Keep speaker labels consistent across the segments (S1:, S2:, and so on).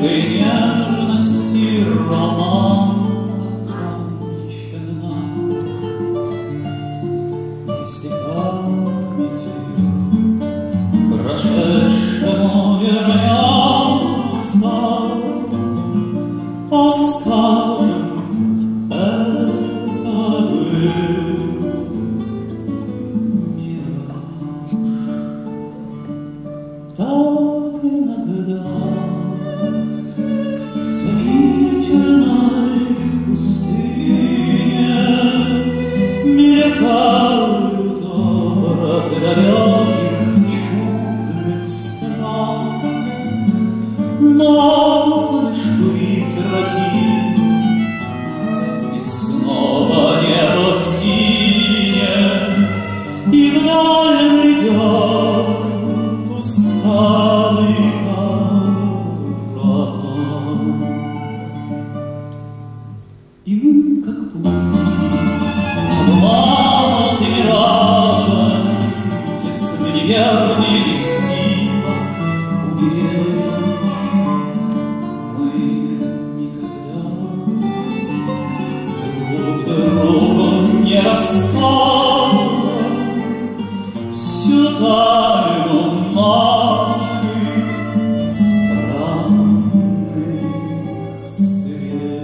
S1: горькой нежности роман окончена. Если памятью прошедшему вернется, то скажем, это был мираж. Так иногда в томительной пустыне мелькают образы далеких чудных стран, но лишь призраки, и снова небо синее, и вдаль идет усталый караван. И мы, как путники, обмануты миражем, тесно неверных силах уберечь. Мы никогда друг другу не расскажем всю тайну наших странных встреч.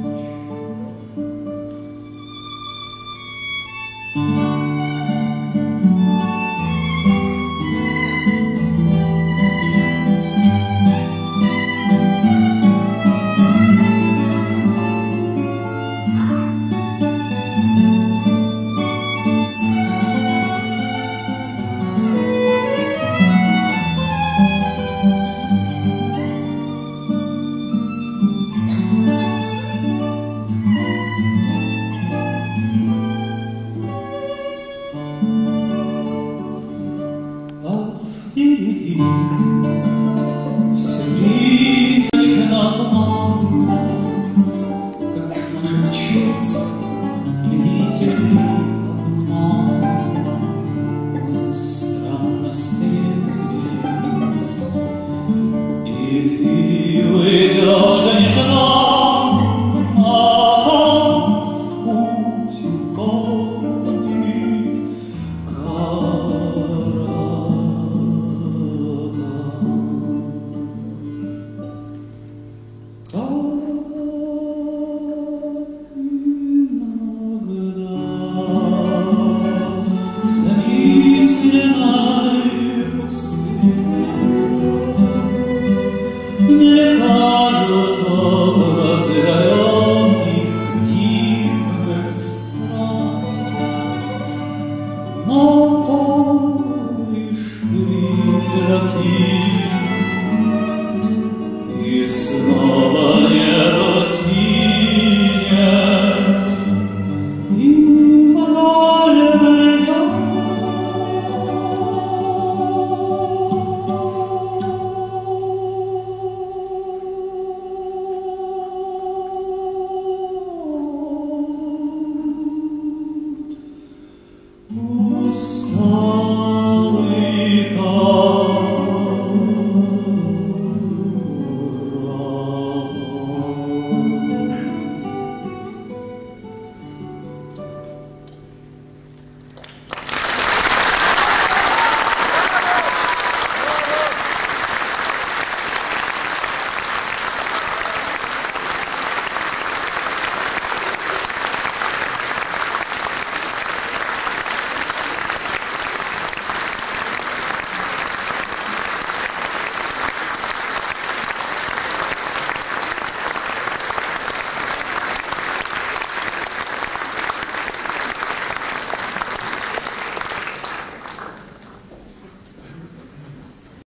S1: Впереди все призрачно туманно, как наших чувств пленительный обман. Мы странно встретились, и ты уйдешь нежданно, в путь уходит караван.